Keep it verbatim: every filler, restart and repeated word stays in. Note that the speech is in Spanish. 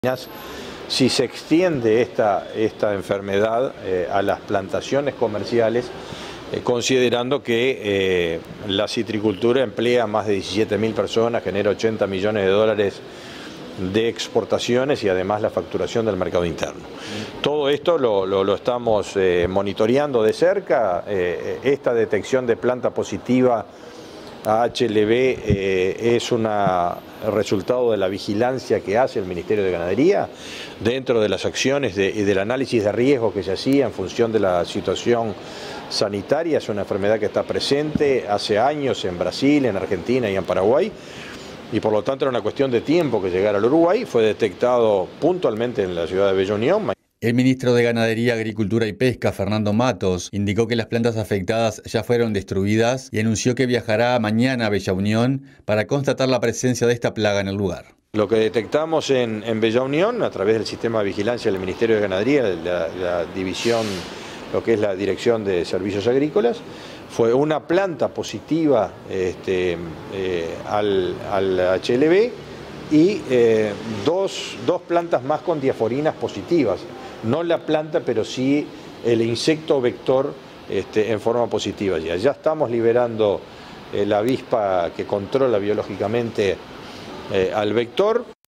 Si se extiende esta, esta enfermedad eh, a las plantaciones comerciales, eh, considerando que eh, la citricultura emplea más de diecisiete mil personas, genera ochenta millones de dólares de exportaciones y además la facturación del mercado interno. Todo esto lo, lo, lo estamos eh, monitoreando de cerca. Eh, esta detección de planta positiva a H L V eh, es un resultado de la vigilancia que hace el Ministerio de Ganadería dentro de las acciones de, y del análisis de riesgo que se hacía en función de la situación sanitaria. Es una enfermedad que está presente hace años en Brasil, en Argentina y en Paraguay, y por lo tanto era una cuestión de tiempo que llegara al Uruguay. Fue detectado puntualmente en la ciudad de Bella Unión. El ministro de Ganadería, Agricultura y Pesca, Fernando Matos, indicó que las plantas afectadas ya fueron destruidas y anunció que viajará mañana a Bella Unión para constatar la presencia de esta plaga en el lugar. Lo que detectamos en, en Bella Unión, a través del sistema de vigilancia del Ministerio de Ganadería, la, la división, lo que es la Dirección de Servicios Agrícolas, fue una planta positiva este, eh, al, al H L V y eh, dos, dos plantas más con diaforinas positivas. No la planta, pero sí el insecto vector este, en forma positiva. Ya, ya estamos liberando eh, la avispa que controla biológicamente eh, al vector.